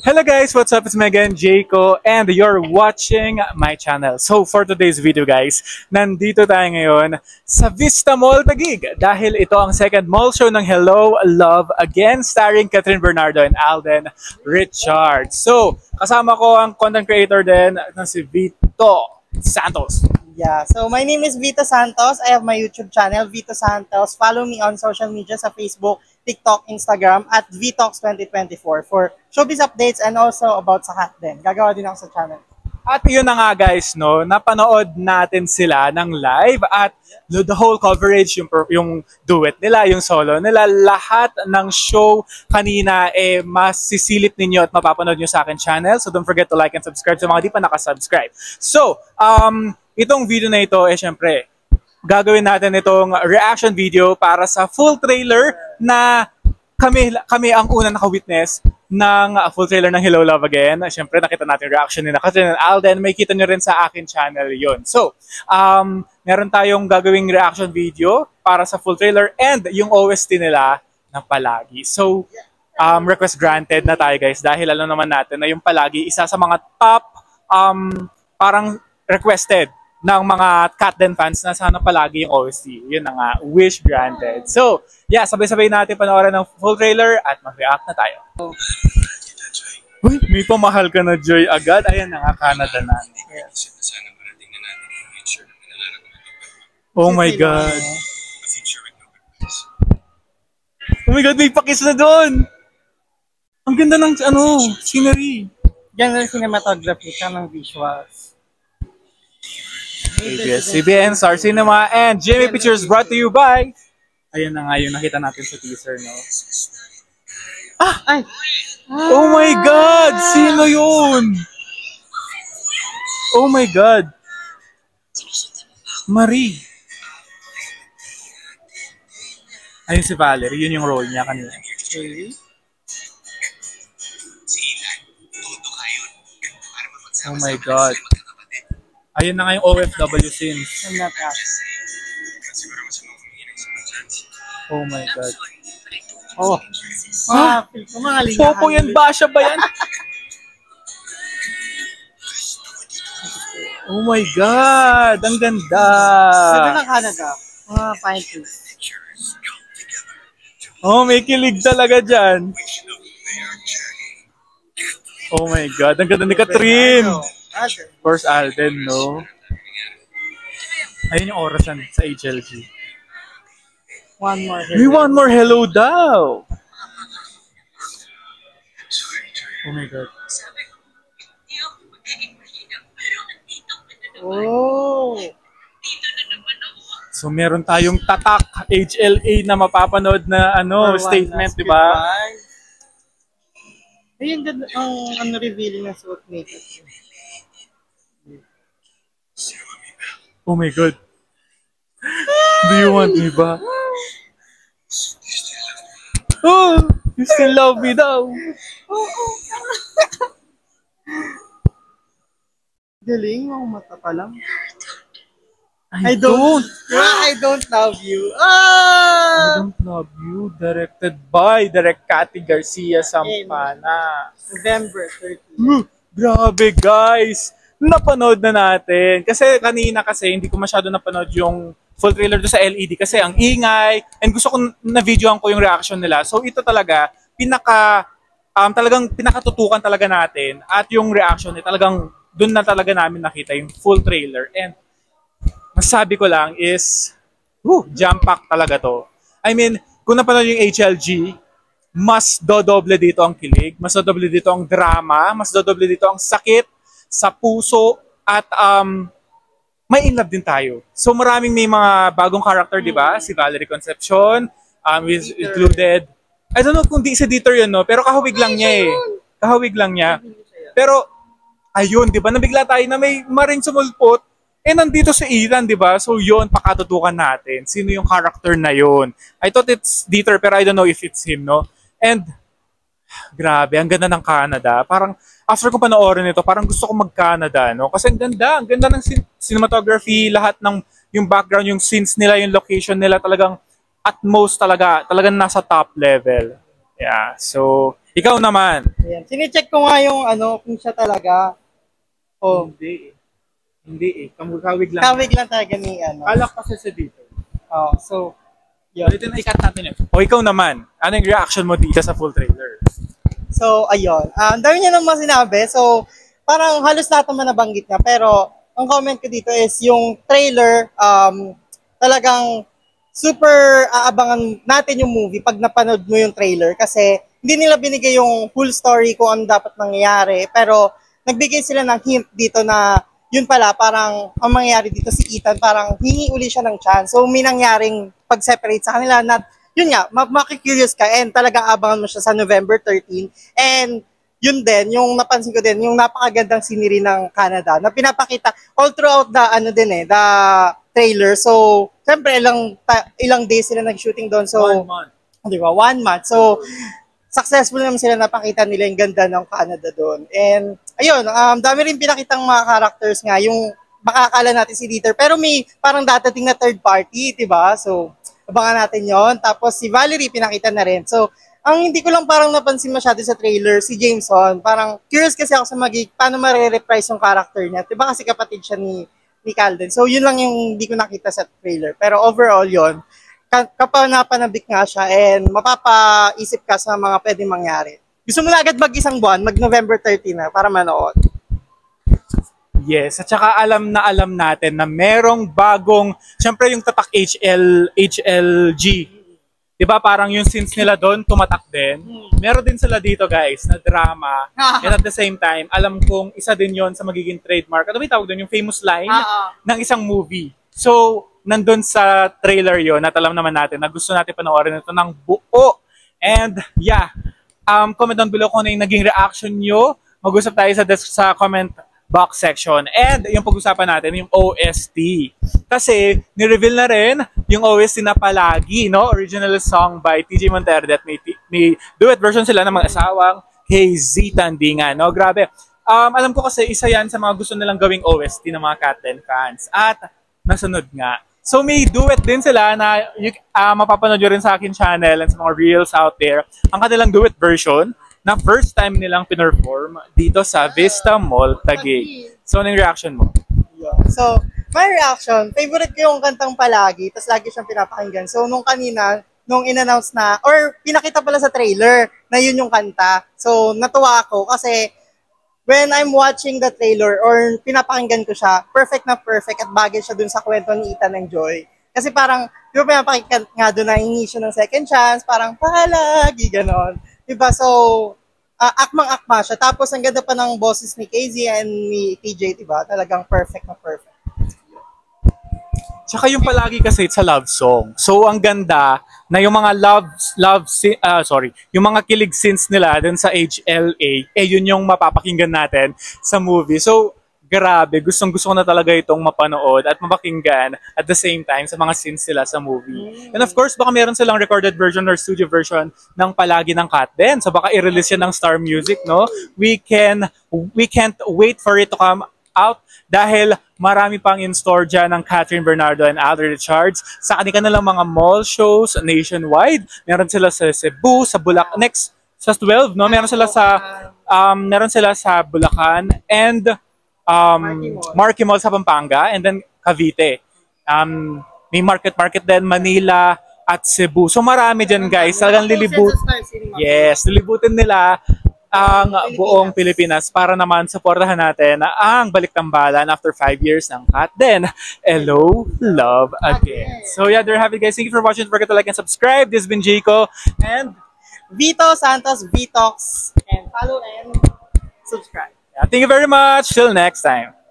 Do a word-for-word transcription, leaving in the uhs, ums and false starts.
Hello guys, what's up? It's Megan, Jayco, and you're watching my channel. So for today's video guys, nandito tayo ngayon sa Vista Mall Taguig dahil ito ang second mall show ng Hello, Love Again starring Catherine Bernardo and Alden Richards. So kasama ko ang content creator din na si Vito Santos. Yeah, so my name is Vito Santos. I have my YouTube channel, Vito Santos. Follow me on social media sa Facebook, TikTok, Instagram at Vitox twenty twenty-four for showbiz updates and also about sa hat din. Gagawa din ako sa channel. At yun na nga guys, no, napanood natin sila ng live at the whole coverage, yung, yung duet nila, yung solo nila, lahat ng show kanina, eh, masisilip ninyo at mapapanood nyo sa akin channel. So don't forget to like and subscribe sa mga di pa nakasubscribe. So, um, itong video na ito, eh, syempre, gagawin natin itong reaction video para sa full trailer na kami, kami ang unang naka-witness ng full trailer ng Hello, Love Again. Siyempre, nakita natin yung reaction ni Catherine and Alden. May kita nyo rin sa akin channel yon. So, um, meron tayong gagawing reaction video para sa full trailer and yung O S T nila na Palagi. So, um, request granted na tayo guys dahil alam naman natin na yung Palagi, isa sa mga top um, parang requested ng mga Catden fans na sana palagi yung O S T. Yun na nga, wish granted. So, yeah, sabay-sabay natin panoorin ng full trailer at mag-react na tayo. Uy, may pamahal ka na, Joy, agad. Ayan na nga, Canada na. Oh my God. Oh my God, may pakis na doon. Ang ganda ng, ano, scenery. Ganda ng cinematography, tamang visuals. A B S C B N, Star Cinema, and Jimmy Pictures brought to you by... Ayun na nga yung nakita natin sa teaser, no? Ah! Ay! Oh my God! Sino yun? Oh my God! Marie! Ayun si Valerie, yun yung role niya kanina. Okay. Oh my God! Ayun na nga yung O F W scenes. I'm not asked. Oh my God. Oh. Ah! Popo yan ba? Siya ba yan? Oh my God! Ang ganda! Sabi ng Canada. Mga pine trees. Oh, may kilig talaga dyan. Oh my God! Ang ganda ni Catherine! Of course, Alden, no? Ayun yung orasan sa H L G. One more hello. May one more hello daw! Oh my God. Oh! So, meron tayong tatak H L A na mapapanood na ano statement, di ba? Ayun, ang ano revealing na suot nito. Oh my God. Do you want me ba? Oh, you still love me daw. Galing, mga mata pa lang. I, I don't. don't. I don't love you. I Ah! don't love you. Directed by Direct Cathy Garcia Sampana. November thirteenth. Uh, grabe guys. Napanood na natin. Kasi kanina kasi hindi ko masyado napanood yung full trailer do sa L E D kasi ang ingay and gusto ko na-videoan ko yung reaction nila. So ito talaga pinaka um, talagang pinakatutukan talaga natin at yung reaction eh talagang doon na talaga namin nakita yung full trailer and masabi ko lang is whoo, jam-pack talaga to. I mean, kung napanood yung H L G, mas dodoble dito ang kilig, mas dodoble dito ang drama, mas dodoble dito ang sakit sa puso at um, may in love din tayo. So maraming may mga bagong character, di ba? Si Valerie Concepcion, um, is included. I don't know kung di si Dieter yun, no? Pero kahawig lang niya eh. Kahawig lang niya. Pero, ayun, di ba? Nabigla tayo na may maring sumulpot. Eh, nandito si Ethan, di ba? So yun, pakatutukan natin. Sino yung character na yun? I thought it's Dieter, pero I don't know if it's him, no? And, grabe, ang ganda ng Canada. Parang, after ko panoorin ito, parang gusto ko mag-Canada, no? Kasi ang ganda, ang ganda ng cinematography, lahat ng, yung background, yung scenes nila, yung location nila, talagang, at most talaga, talagang nasa top level. Yeah, so, ikaw naman. Ayan. Sine-check ko nga yung ano, kung siya talaga. Oh, Hindi eh. Hindi eh. Kamukawig lang. kawig lang talaga ni ano. Alak kasi sa dito. Oh, so, yun. Ulitin na ikat natin yun. O ikaw naman, anong reaction mo dito sa full trailer? So, ayun. Ah, ang dami niya naman sinabi. So, parang halos lahat naman nabanggit niya. Pero, ang comment ko dito is yung trailer, um, talagang super aabangan natin yung movie pag napanood mo yung trailer. Kasi, hindi nila binigay yung full story kung ano dapat mangyayari. Pero, nagbigay sila ng hint dito na yun pala, parang ang mangyayari dito si Ethan, parang hingi uli siya ng chance. So, may nangyaring pag-separate sa kanila na, yun nga, makikurious ka and talagang abangan mo siya sa November thirteenth. And yun din, yung napansin ko din, yung napakagandang scenery ng Canada na pinapakita all throughout the, ano din eh, the trailer. So, syempre, ilang, ta- ilang days sila nag-shooting doon. So, One month. di ba, one month. So, successful naman sila napakita nila yung ganda ng Canada doon. And, ayun, um, dami rin pinakitang mga characters nga, yung makakala natin si Dieter. Pero may parang datating na third party, di ba? So, abangan natin yon. Tapos, si Valerie pinakita na rin. So, ang hindi ko lang parang napansin masyado sa trailer, si Jameson, parang curious kasi ako sa magig, paano ma-reprise yung character niya. Di ba kasi kapatid siya ni, ni Calden. So, yun lang yung hindi ko nakita sa trailer. Pero overall, yon kapag napanabik nga siya and mapapaisip ka sa mga pwedeng mangyari. Gusto mo na agad mag-isang buwan, mag-November thirteenth na para manood. Yes, at saka alam na alam natin na merong bagong, syempre yung tatak H L, H L G. Diba parang yung scenes nila doon, tumatak din. Meron din sila dito guys, na drama. And at the same time, alam kong isa din yon sa magiging trademark. Ano ba yung tawag doon? Yung famous line ng isang movie. So, nandun sa trailer yon at alam naman natin na gusto natin panoorin ito ng buo. And yeah, um, comment down below kung ano yung naging reaction nyo. Mag-usap tayo sa, sa comment box section. And yung pag-usapan natin, yung O S T. Kasi, ni-reveal na rin yung O S T na Palagi, no? Original song by T J Monterde at may, may duet version sila ng mga asawang K Z Tandingan, no? Grabe. Um, alam ko kasi isa yan sa mga gusto nilang gawing O S T ng mga Katlen fans. At nasunod nga. So may duet din sila na uh, mapapanood nyo rin sa akin channel and sa mga reels out there. Ang kanilang duet version na first time nilang pinerform dito sa Vista Mall, Taguig. So ano yung reaction mo? Yeah. So, my reaction, favorite ko yung kantang Palagi, tapos lagi siyang pinapakinggan. So, nung kanina, nung in-announce na, or pinakita pala sa trailer na yun yung kanta. So, natuwa ako kasi when I'm watching the trailer or pinapakinggan ko siya, perfect na perfect at bagay siya dun sa kwento ni Ethan and Joy. Kasi parang, di ba pinapakinggan nga dun na hingi siya ng second chance, parang Palagi, ganon. Diba? So, uh, akmang-akma siya. Tapos, ang ganda pa ng boses ni K Z and ni T J, diba? Talagang perfect na perfect. Tsaka yung Palagi kasi it's a love song. So ang ganda na yung mga love love uh, sorry, yung mga kilig scenes nila dun sa H L A, eh yun yung mapapakinggan natin sa movie. So grabe, gustong-gusto ko na talaga itong mapanood at mapakinggan at the same time sa mga scenes nila sa movie. And of course, baka meron silang recorded version or studio version ng Palagi ng Katlen. So baka i-release yan ng Star Music, no? We can we can't wait for it to come out dahil marami pang in-store dyan ng Catherine Bernardo and Alder Richards sa kanilang mga mall shows nationwide. Meron sila sa Cebu, sa Bulacan, next sa twelve, no? Meron sila sa um, meron sila sa Bulacan and um, Marquee Mall sa Pampanga and then Cavite. Um, may market market din Manila at Cebu. So marami dyan guys. Talagang lilibut. Yes, lilibutin nila ang buong Pilipinas para naman supportahan natin ang Baliktambalan after five years ng Katlen. Hello, love again. So yeah, there you have it guys. Thank you for watching. Don't forget to like and subscribe. This has been Jayco and Vito Santos, Vitox, and follow and subscribe. yeah, thank you very much. Till next time.